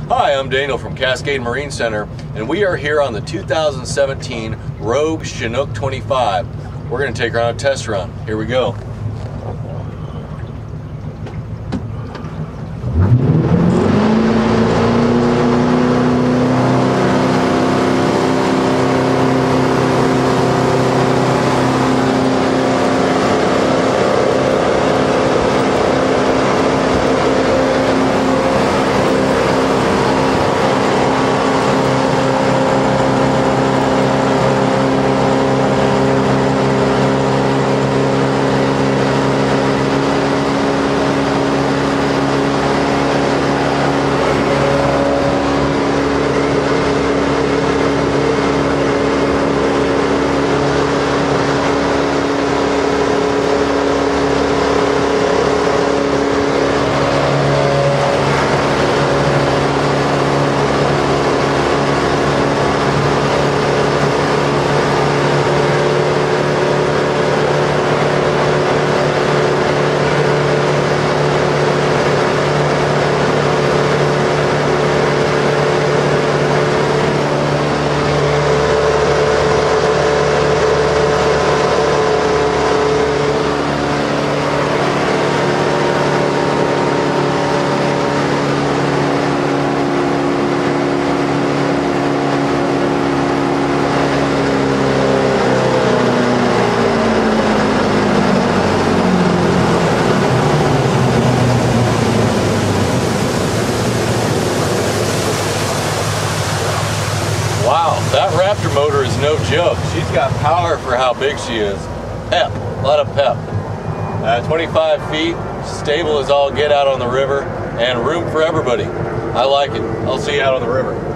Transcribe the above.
Hi, I'm Daniel from Cascade Marine Center, and we are here on the 2017 Rogue Chinook 25. We're going to take her on a test run. Here we go. Wow, that Raptor motor is no joke. She's got power for how big she is. Pep, a lot of pep. 25 feet, stable as all get out on the river, and room for everybody. I like it. I'll see you out on the river.